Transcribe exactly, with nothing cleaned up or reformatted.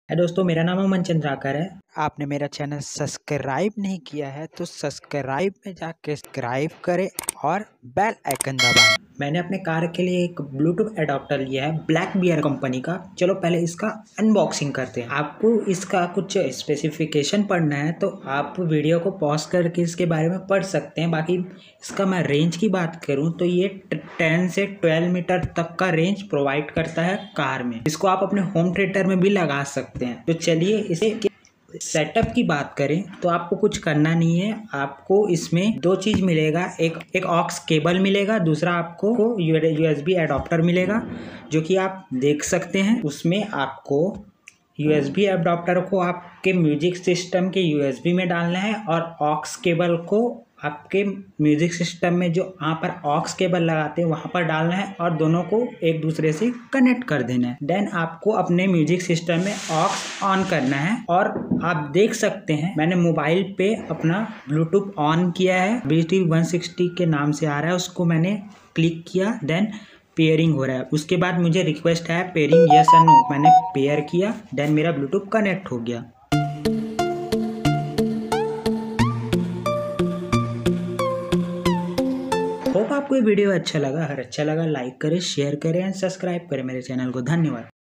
है दोस्तों, मेरा नाम अमन चंद्राकर है। आपने मेरा चैनल सब्सक्राइब नहीं किया है तो सब्सक्राइब में जाके सब्सक्राइब करें और बेल आइकन दबाएं। मैंने अपने कार के लिए एक ब्लूटूथ एडाप्टर लिया है ब्लैक बियर कंपनी का। चलो पहले इसका अनबॉक्सिंग करते हैं। आपको इसका कुछ स्पेसिफिकेशन पढ़ना है तो आप वीडियो को पॉज करके इसके बारे में पढ़ सकते हैं। बाकी इसका मैं रेंज की बात करूं तो ये टेन से ट्वेल्व मीटर तक का रेंज प्रोवाइड करता है कार में। इसको आप अपने होम थिएटर में भी लगा सकते हैं। तो चलिए इसे सेटअप की बात करें तो आपको कुछ करना नहीं है। आपको इसमें दो चीज मिलेगा, एक एक ऑक्स केबल मिलेगा, दूसरा आपको यूएसबी एडाप्टर मिलेगा जो कि आप देख सकते हैं। उसमें आपको यूएसबी एडाप्टर को आपके म्यूजिक सिस्टम के यूएसबी में डालना है और ऑक्स केबल को आपके म्यूजिक सिस्टम में जो वहाँ पर ऑक्स केबल लगाते हैं वहाँ पर डालना है और दोनों को एक दूसरे से कनेक्ट कर देना है। देन आपको अपने म्यूजिक सिस्टम में ऑक्स ऑन करना है और आप देख सकते हैं मैंने मोबाइल पे अपना ब्लूटूथ ऑन किया है। बी टी वन सिक्सटी के नाम से आ रहा है, उसको मैंने क्लिक किया। देन पेयरिंग हो रहा है। उसके बाद मुझे रिक्वेस्ट है पेयरिंग यस और नो, मैंने पेयर किया। देन मेरा ब्लूटूथ कनेक्ट हो गया। होप आपको ये वीडियो अच्छा लगा। अगर अच्छा लगा लाइक करें, शेयर करें एंड सब्सक्राइब करें मेरे चैनल को। धन्यवाद।